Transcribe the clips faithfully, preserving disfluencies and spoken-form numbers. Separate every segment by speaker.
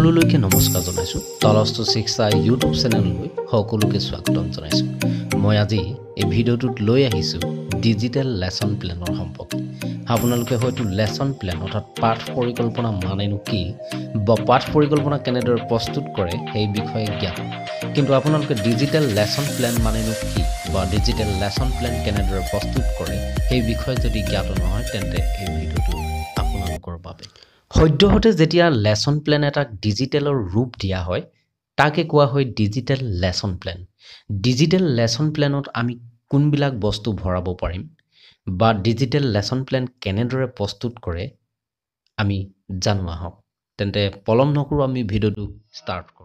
Speaker 1: সকলোলৈকে নমস্কাৰ জনাইছো তলস্থ শিক্ষা ইউটিউব চেনেললৈ সকলোকে স্বাগতম জনাইছো মই আজি এই ভিডিঅ'টোত লৈ আহিছো ডিজিটেল লেসন প্লেনৰ সম্পৰ্কে আপোনালোকে হয়তো লেসন প্লেন অৰ্থাৎ পাঠ পৰিকল্পনা মানেনো কি বা পাঠ পৰিকল্পনা কেনেদৰে প্ৰস্তুত কৰে সেই বিষয়ে জ্ঞাত কিন্তু আপোনালোকে ডিজিটেল লেসন প্লেন মানেনো কি বা ডিজিটেল লেসন প্লেন কেনেদৰে প্ৰস্তুত কৰে সেই বিষয়ে যদি জ্ঞাত নহয় তেন্তে এই ভিডিঅ'টো আপোনালোকৰ বাবে সদ্যহতে যেতিয়া লেসন প্লেন এটা ডিজিটেলৰ ৰূপ দিয়া হয় তাকে কোৱা হয় digital lesson plan digital lesson প্লেনত আমি কোনবিলাক বস্তু ভৰাব পাৰিম বা ডিজিটেল লেসন প্লেন কেনেদৰে প্ৰস্তুত কৰে আমি জানো আহক তেন্তে পলম নকৰো আমি ভিডিঅ'টো ষ্টাৰ্ট কৰো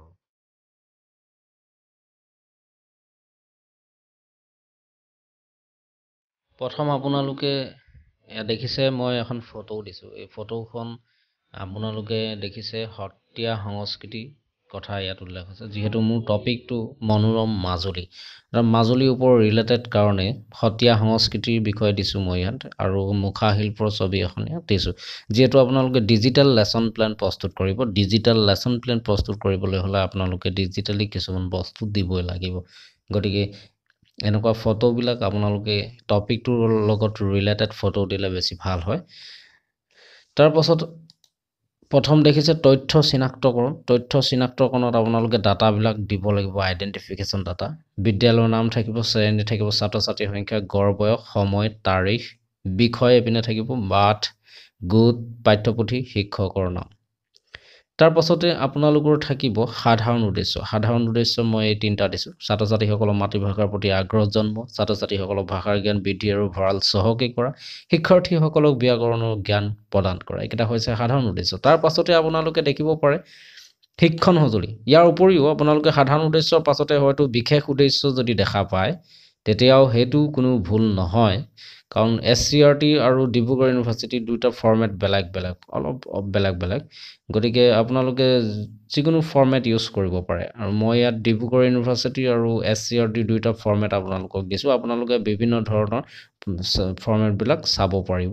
Speaker 1: প্ৰথম আপোনালোকে দেখিছে মই এখন ফটো দিছো এই ফটোখন আপোনালোকে দেখিছে সত্ৰীয়া সংস্কৃতি কথা ইয়াত উল্লেখ আছে যেহেতু মোৰ টপিকটো মনোৰম মাজুলী আৰু মাজুলীৰ ওপৰত ৰিলেটেড কাৰণে সত্ৰীয়া সংস্কৃতিৰ বিষয়ে দিছো মই ইয়াত আৰু মুখা শিল্পৰ ছবি এখন ইয়াত দিছো যেহেতু আপোনালোকে ডিজিটেল লেসন প্লেন প্ৰস্তুত কৰিব ডিজিটেল লেসন প্লেন প্ৰস্তুত কৰিবলৈ হলে আপোনালোকে ডিজিটেলি কিছুমান বস্তু দিবই লাগিব গতিকে এনেকুৱা ফটোবিলাক আপোনালোকে টপিকটোৰ লগত ৰিলেটেড ফটো দিলে বেছি ভাল হয় তাৰ পাছত প্ৰথম দেখিছে তথ্য চিনাক্তকৰণ তথ্য চিনাক্তকৰণত আপোনালোকে ডাটাবিলাক দিব লাগিব আইডেন্টিফিকেশন ডাটা বিদ্যালয়ৰ নাম থাকিব শ্ৰেণী থাকিব ছাত্ৰ ছাত্ৰীৰ সংখ্যা গড় বয়স সময় তাৰিখ বিষয় এপিনে থাকিব বাট গোট পাঠ্যপুথি শিক্ষকৰ নাম তাৰ পাছতে আপোনালোকৰ থাকিব সাধাৰণ উদ্দেশ্য সাধাৰণ উদ্দেশ্য মই এই তিনটা দিছো ছাত্ৰ ছাত্ৰীসকলৰ মাতৃভাষাৰ প্ৰতি আগ্ৰহ জন্ম ছাত্ৰ ছাত্ৰীসকলৰ ভাষাৰ জ্ঞান বৃদ্ধি আৰু ভঁৰাল চহকী কৰা শিক্ষাৰ্থীসকলক ব্যাকৰণৰ জ্ঞান প্ৰদান কৰা এটা হৈছে সাধাৰণ উদ্দেশ্য তাৰ পাছতে আপোনালোকে দেখিব পাৰে শিক্ষণ সঁজুলি ইয়াৰ উপৰিও আপোনালোকে সাধাৰণ উদ্দেশ্যৰ পাছতে হয়তো বিশেষ উদ্দেশ্য যদি দেখা পায় তেতিয়াও হেতু কোনো ভুল নহয় কাৰণ এছচিআৰটি আৰু ডিব্ৰুগড় ইউনিভাৰ্সিটি দুটা ফৰমেট বেলেগ বেলেগ অলপ বেলেগ বেলেগ গতিকে আপোনালোকে যিকোনো ফৰমেট ইউজ কৰিব পাৰে আৰু মই ইয়াত ডিব্ৰুগড় ইউনিভাৰ্সিটি আৰু এছচিআৰটি দুটা ফৰমেট আপোনালোকক দিছো আপোনালোকে বিভিন্ন ধৰণৰ ফৰমেট বিলাক চাব পাৰিব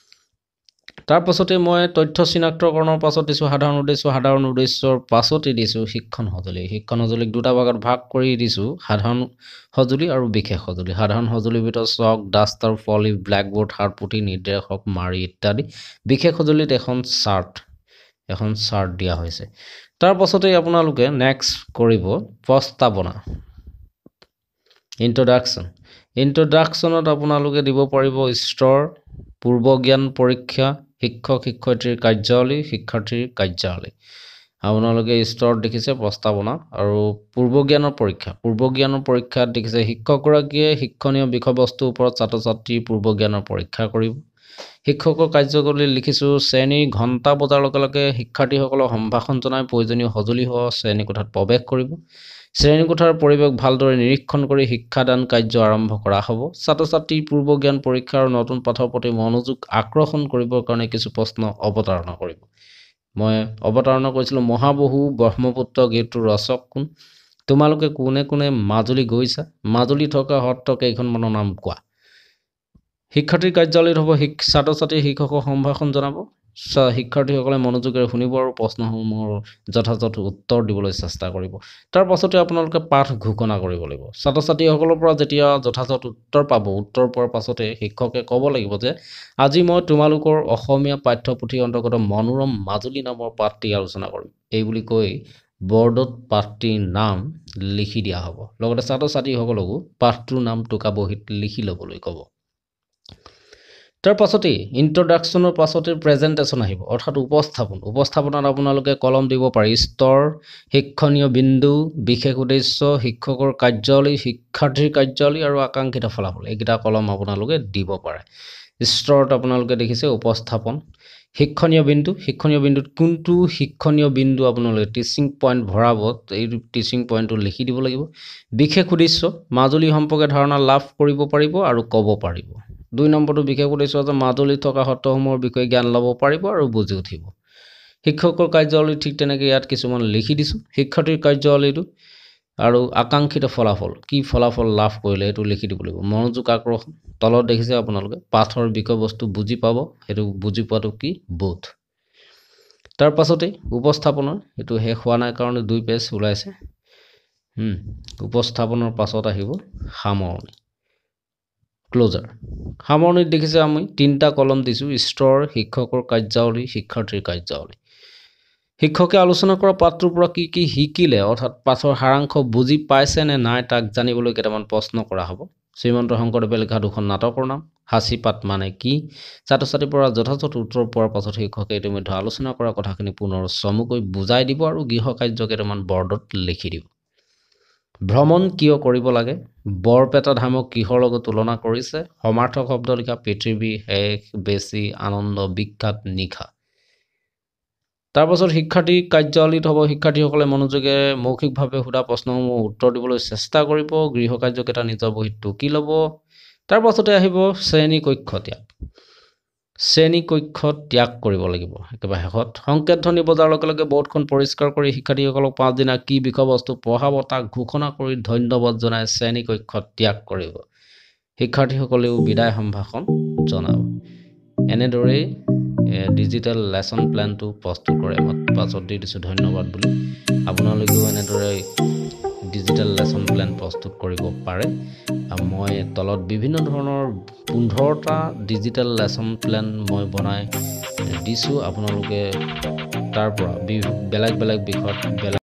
Speaker 1: তাৰ পাছতে মই তথ্য চিনাক্তকৰণৰ পাছত দিছো সাধাৰণ উদ্দেশ্য সাধাৰণ উদ্দেশ্যৰ পাছতে দিছো শিক্ষণ সঁজুলি শিক্ষণ সঁজুলিক দুটা ভাগত ভাগ কৰি দিছো সাধাৰণ সঁজুলি আৰু বিশেষ সঁজুলি সাধাৰণ সঁজুলিৰ ভিতৰত চক ডাষ্টাৰ ফলি ব্ল্যাকবোৰ্ড হাতপুথি নিৰ্দেশক মাৰি ইত্যাদি বিশেষ সঁজুলিত এখন চাৰ্ট এখন চাৰ্ট দিয়া হৈছে তাৰ পাছতে আপোনালোকে নেক্সট কৰিব প্ৰস্তাৱনা ইন্ট্ৰোডাকচন ইন্ট্ৰোডাকচনত আপোনালোকে দিব পাৰিব স্তৰ পূৰ্ব জ্ঞান পৰীক্ষা শিক্ষক শিক্ষয়িত্ৰীৰ কাৰ্যাৱলী শিক্ষাৰ্থীৰ কাৰ্যাৱলী আপোনালোকে স্তৰত দেখিছে প্ৰস্তাৱনা আৰু পূৰ্ব জ্ঞানৰ পৰীক্ষা পূৰ্ব জ্ঞানৰ পৰীক্ষাত দেখিছে শিক্ষকগৰাকীয়ে শিক্ষণীয় বিষয়বস্তুৰ ওপৰত ছাত্ৰ ছাত্ৰীৰ পূৰ্ব জ্ঞানৰ পৰীক্ষা কৰিব শিক্ষকৰ কাৰ্যকলাপ লিখিছো শ্ৰেণী ঘণ্টা বজাৰ লগে লগে শিক্ষাৰ্থীসকলক সম্ভাষণ জনাই প্ৰয়োজনীয় সঁজুলি সহ শ্ৰেণীকোঠাত প্ৰৱেশ কৰিব শ্ৰেণীকোঠাৰ পৰিৱেশ ভালদৰে নিৰীক্ষণ কৰি শিক্ষাদান কাৰ্য আৰম্ভ কৰা হ'ব ছাত্ৰ ছাত্ৰীৰ পূৰ্ব জ্ঞান পৰীক্ষা আৰু নতুন পাঠৰ প্ৰতি মনোযোগ আকৰ্ষণ কৰিবৰ কাৰণে কিছু প্ৰশ্ন অৱতাৰণা কৰিব মই অৱতাৰণা কৰিছিলো মহাবহু ব্ৰহ্মপুত্ৰ গীতটোৰ ৰচক কোন তোমালোকে কোনে কোনে মাজুলী গৈছা মাজুলী থকা সত্ৰ কেইখনমানৰ নাম কোৱা শিক্ষাৰ্থীৰ কাৰ্যালয়ত হ'ব ছাত্ৰ ছাত্ৰী শিক্ষকক সম্ভাষণ জনাব শিক্ষাৰ্থীসকলে মনোযোগেৰে শুনিব আৰু প্ৰশ্নসমূহৰ যথাযথ উত্তৰ দিবলৈ চেষ্টা কৰিব তাৰ পাছতে আপোনালোকে পাঠ ঘোষণা কৰিব লাগিব ছাত্ৰ ছাত্ৰীসকলৰ পৰা যেতিয়া যথাযথ উত্তৰ পাব উত্তৰ পোৱাৰ পাছতে শিক্ষকে ক'ব লাগিব যে আজি মই তোমালোকৰ অসমীয়া পাঠ্যপুথিৰ অন্তৰ্গত মনোৰম মাজুলী নামৰ পাঠটি আলোচনা কৰিম এই বুলি কৈ বৰ্ডত পাঠটিৰ নাম লিখি দিয়া হ'ব লগতে ছাত্ৰ ছাত্ৰীসকলকো পাঠটোৰ নাম টোকা বহীত লিখি ল'বলৈ ক'ব তাৰ পাছতে ইন্ট্ৰোডাকচনৰ পাছতে প্ৰেজেন্টেচন আহিব অৰ্থাৎ উপস্থাপন উপস্থাপনাত আপোনালোকে কলম দিব পাৰি স্তৰ শিক্ষণীয় বিন্দু বিশেষ উদ্দেশ্য শিক্ষকৰ কাৰ্যাৱলী শিক্ষাৰ্থীৰ কাৰ্যাৱলী আৰু আকাংক্ষিত ফলাফল এইকেইটা কলম আপোনালোকে দিব পাৰে স্তৰত আপোনালোকে দেখিছে উপস্থাপন শিক্ষণীয় বিন্দু শিক্ষণীয় বিন্দুত কোনটো শিক্ষণীয় বিন্দু আপোনালোকে টিচিং পইণ্ট ভৰাব এই টিচিং পইণ্টটো লিখি দিব লাগিব বিশেষ উদ্দেশ্য মাজুলী সম্পৰ্কে ধাৰণা লাভ কৰিব পাৰিব আৰু ক'ব পাৰিব দুই নম্বৰটো বিশেষ উদ্দেশ্য আছে মাজুলীত থকা সত্ৰসমূহৰ বিষয়ে জ্ঞান ল'ব পাৰিব আৰু বুজি উঠিব শিক্ষকৰ কাৰ্যাৱলী ঠিক তেনেকৈ ইয়াত কিছুমান লিখি দিছো শিক্ষাৰ্থীৰ কাৰ্যাৱলীটো আৰু আকাংক্ষিত ফলাফল কি ফলাফল লাভ কৰিলে এটো লিখি দিব লাগিব মনোযোগ আকৰ্ষণ তলত দেখিছে আপোনালোকে পাঠৰ বিষয়বস্তু বুজি পাব এটো বুজি পোৱাটো কি বোধ তাৰ পাছতে উপস্থাপনা, এটো শেষ হোৱা নাই কাৰণে দুই পেজ ওলাইছে। হুম উপস্থাপনৰ পাছত আহিব সামৰণি, ক্লোজাৰ। সামৰণিত দেখিছে আমি তিনিটা কলম দিছো, স্তৰ, শিক্ষকৰ কাৰ্যাৱলী, শিক্ষাৰ্থীৰ কাৰ্যাৱলী। শিক্ষকে আলোচনা কৰা পাঠটোৰ পৰা কি কি শিকিলে, অৰ্থাৎ পাঠৰ সাৰাংশ বুজি পাইছে নে নাই তাক জানিবলৈ কেইটামান প্ৰশ্ন কৰা হ'ব। শ্ৰীমন্ত শংকৰদেৱে লিখা দুখন নাটকৰ নাম, হাঁচি পাত মানে কি। ছাত্ৰ ছাত্ৰীৰ পৰা যথাযথ উত্তৰ পোৱাৰ পাছত শিক্ষকে ইতিমধ্যে আলোচনা কৰা কথাখিনি পুনৰ চমুকৈ বুজাই দিব আৰু গৃহ কাৰ্য কেইটামান বৰ্ডত লিখি দিব। ভ্ৰমণ কিয় কৰিব লাগে, বৰপেটা ধামক কিহৰ লগত তুলনা কৰিছে, সমাৰ্থক শব্দ লিখা, পৃথিৱী, শেষ, বেছি, আনন্দ, বিখ্যাত, নিশা। তাৰ পাছত শিক্ষাৰ্থী কাৰ্যাৱলীত হ'ব শিক্ষাৰ্থীসকলে মনোযোগে মৌখিকভাৱে সোধা প্ৰশ্নসমূহ উত্তৰ দিবলৈ চেষ্টা কৰিব, গৃহ কাৰ্যকেইটা নিজৰ বহীত টুকি ল'ব। তাৰ পাছতে আহিব শ্ৰেণী কক্ষ ত্যাগ, শ্ৰেণী কক্ষ ত্যাগ কৰিব লাগিব। একেবাৰে শেষত সংকেত ধ্বনি বজাৰ লগে লগে বৰ্ডখন পৰিষ্কাৰ কৰি শিক্ষাৰ্থীসকলক পাঁচদিনা কি বিষয়বস্তু পঢ়াব তাক ঘোষণা কৰি ধন্যবাদ জনাই শ্ৰেণী কক্ষ ত্যাগ কৰিব। শিক্ষাৰ্থীসকলেও বিদায় সম্ভাষণ জনাব। এনেদৰেই ডিজিটেল লেচন প্লেনটো প্ৰস্তুত কৰে। মই পাছত দি দিছোঁ ধন্যবাদ বুলি। আপোনালোকেও এনেদৰে ডিজিটেল লেচন প্লেন প্ৰস্তুত কৰিব পাৰে। মই তলত বিভিন্ন ধৰণৰ পোন্ধৰটা ডিজিটেল লেচন প্লেন মই বনাই দিছোঁ। আপোনালোকে তাৰ পৰা বেলেগ বেলেগ বিষয়ত বেলেগ